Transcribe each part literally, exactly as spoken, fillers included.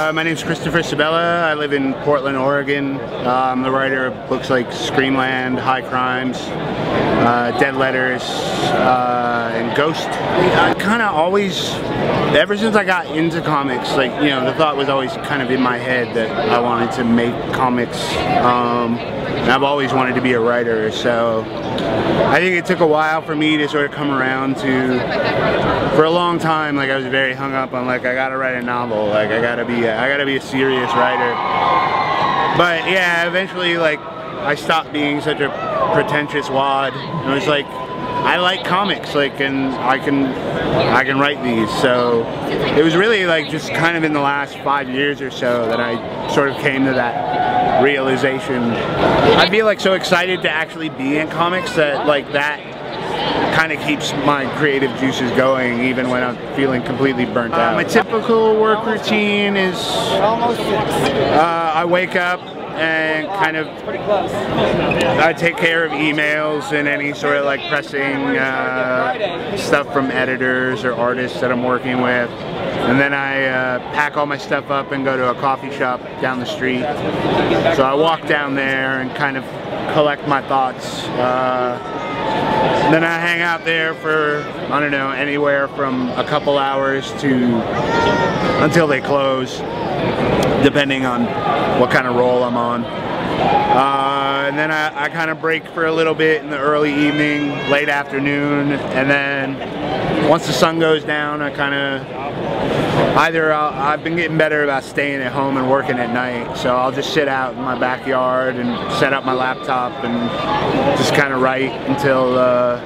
Uh, my name's Christopher Sabella. I live in Portland, Oregon. Uh, I'm the writer of books like Screamland, High Crimes, uh, Dead Letters, uh, and Ghost. I kind of always, ever since I got into comics, like, you know, the thought was always kind of in my head that I wanted to make comics. Um, and I've always wanted to be a writer, so I think it took a while for me to sort of come around to, for a long time, like I was very hung up on like I gotta write a novel, like I gotta be, a, I gotta be a serious writer. But yeah, eventually like I stopped being such a pretentious wad. And I was like, I like comics, like, and I can, I can write these. So it was really like just kind of in the last five years or so that I sort of came to that realization. I feel like so excited to actually be in comics that like that kind of keeps my creative juices going even when I'm feeling completely burnt out. Uh, my typical work routine is uh, I wake up and kind of I take care of emails and any sort of like pressing uh, stuff from editors or artists that I'm working with, and then I uh, pack all my stuff up and go to a coffee shop down the street. So I walk down there and kind of collect my thoughts. Uh, then I hang out there for, I don't know, anywhere from a couple hours to until they close, depending on what kind of role I'm on. Uh, and then I, I kind of break for a little bit in the early evening, late afternoon, and then once the sun goes down, I kind of, either I'll, I've been getting better about staying at home and working at night, so I'll just sit out in my backyard and set up my laptop and just kind of write until uh,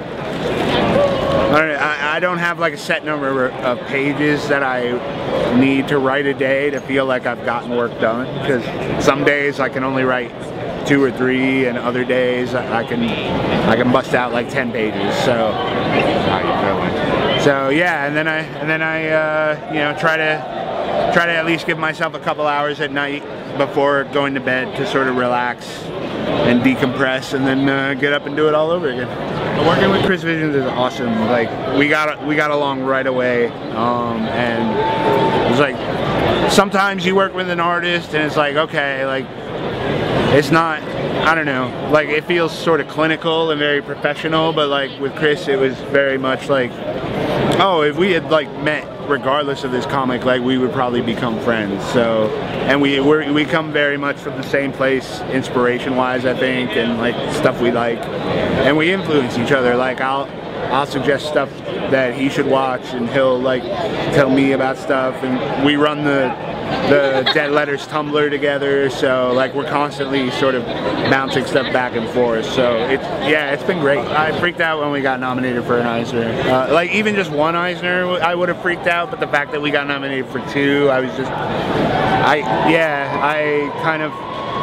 I don't know, I, I don't have like a set number of pages that I need to write a day to feel like I've gotten work done, because some days I can only write two or three, and other days I can I can bust out like ten pages. So how you feeling? So yeah, and then I and then I uh, you know try to try to at least give myself a couple hours at night before going to bed to sort of relax and decompress, and then uh, get up and do it all over again. Working with Chris Visions is awesome. Like we got we got along right away, um, and it was like sometimes you work with an artist and it's like, okay, like it's not, I don't know, like it feels sort of clinical and very professional, but like with Chris it was very much like, oh, if we had like met regardless of this comic, like we would probably become friends. So, and we we're, we come very much from the same place inspiration wise, I think, and like stuff we like, and we influence each other. Like I'll I'll suggest stuff that he should watch, and he'll like tell me about stuff, and we run the the Dead Letters Tumblr together, so like we're constantly sort of bouncing stuff back and forth. So it's, yeah, it's been great. I freaked out when we got nominated for an Eisner. Uh, like even just one Eisner I would have freaked out, but the fact that we got nominated for two, I was just, I, yeah, I kind of,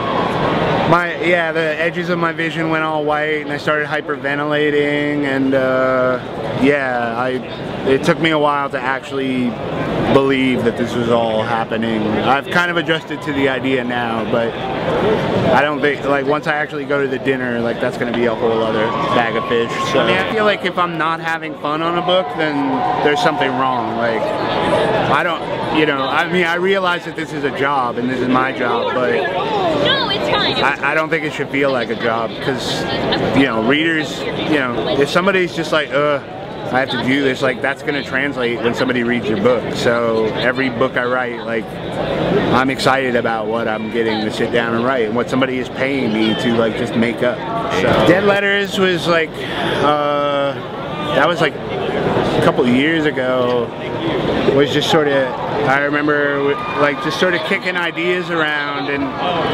my, yeah, the edges of my vision went all white and I started hyperventilating, and uh, yeah, I, it took me a while to actually believe that this was all happening. I've kind of adjusted to the idea now, but I don't think, like once I actually go to the dinner, like that's going to be a whole other bag of fish. So I mean, I feel like if I'm not having fun on a book, then there's something wrong. Like I don't, you know, I mean, I realize that this is a job and this is my job, but no, it's fine. I, I don't think it should feel like a job, because, you know, readers, you know, if somebody's just like, uh, I have to do this, like that's going to translate when somebody reads your book. So every book I write, like I'm excited about what I'm getting to sit down and write and what somebody is paying me to like just make up. So Dead Letters was like, uh, that was like a couple of years ago, was just sort of, I remember like just sort of kicking ideas around, and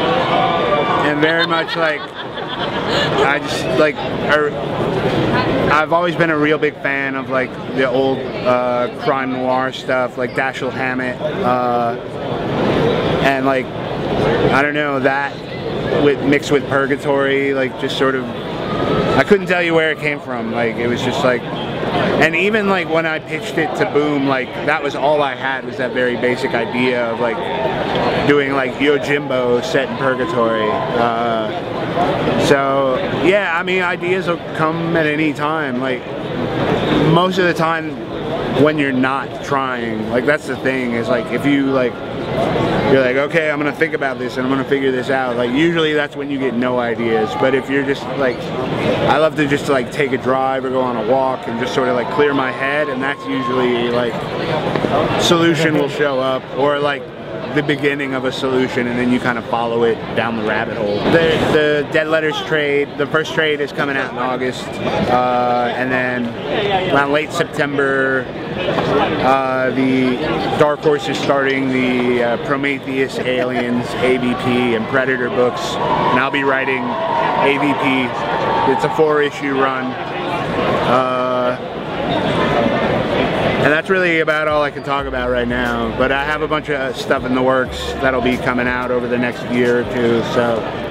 and very much like I just like I, I've always been a real big fan of like the old uh, crime noir stuff, like Dashiell Hammett, uh, and like I don't know, that with mixed with Purgatory, like just sort of, I couldn't tell you where it came from. Like it was just like, and even like when I pitched it to Boom, like that was all I had, was that very basic idea of like doing like Yojimbo set in Purgatory. Uh, so yeah, I mean, ideas will come at any time. Like most of the time when you're not trying, like that's the thing, is like if you like you're like, okay, I'm gonna think about this and I'm gonna figure this out. Like usually that's when you get no ideas. But if you're just like, I love to just like take a drive or go on a walk and just sort of like clear my head, and that's usually like solution will show up, or like the beginning of a solution, and then you kind of follow it down the rabbit hole. The, the Dead Letters trade, the first trade is coming out in August, uh, and then around late September, uh, the Dark Horse is starting the uh, Prometheus, Aliens, A V P, and Predator books, and I'll be writing A V P. It's a four-issue run. Uh, And that's really about all I can talk about right now. But I have a bunch of stuff in the works that'll be coming out over the next year or two. So